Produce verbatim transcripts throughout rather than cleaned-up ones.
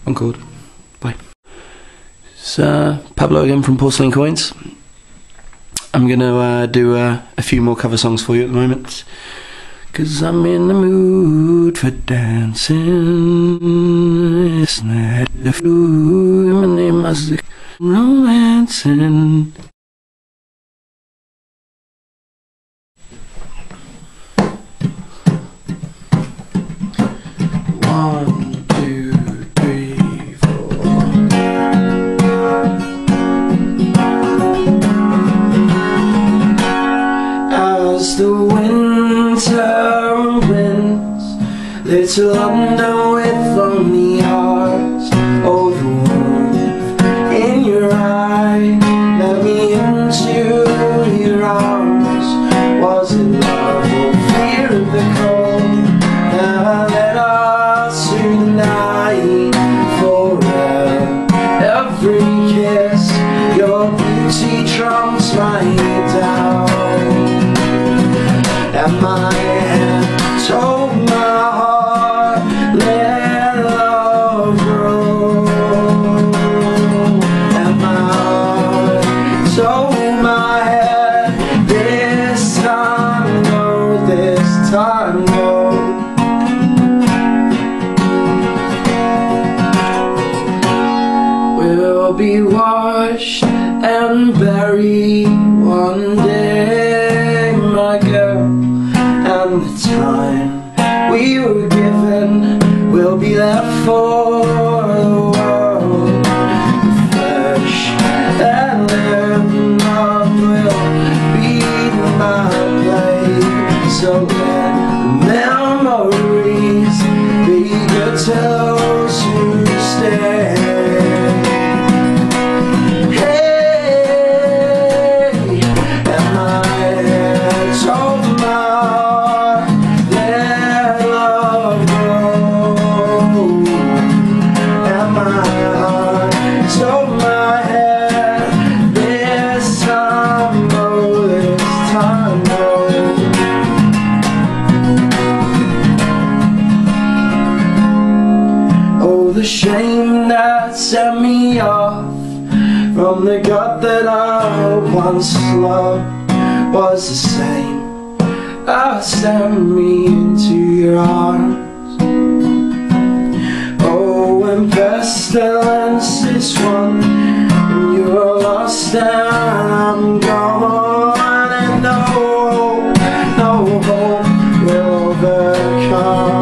Encore. Bye. It's uh, Pablo again from PorcelainCoins. I'm going to uh, do uh, a few more cover songs for you at the moment, cause I'm in the mood for dancing. It's not the flu, my name is romancing. One, two, three, four. As the winter winds, little London with lonely hearts. Oh, the warmth in your eye, let me into your arms. Was it love or fear of the cold? Now I let us tonight forever. Every kiss, your beauty trumps my down. And my hand told my heart, let love grow. And my heart told my head, this time no, this time no. We'll be washed and buried one day, my girl. And the time we were given will be left for the world. The flesh that lived up will be my place. So let the memories be good to those who stay. The shame that set me off from the God that I once loved was the same that sent me into your arms. Oh, when pestilence is won and you are lost and I'm gone, and no hope, no hope will overcome.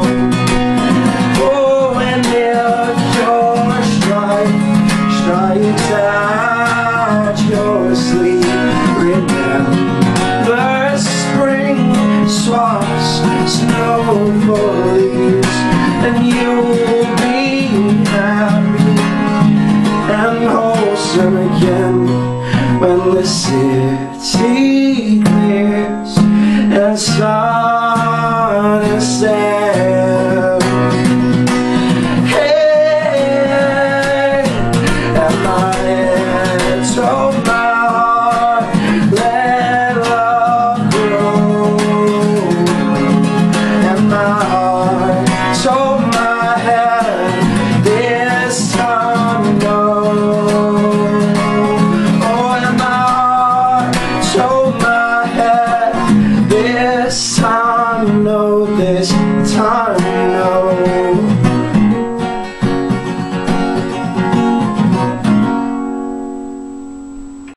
Strikes out your sleep, remember spring swaps snow for leaves, and you'll be happy and wholesome again when the city clears and sun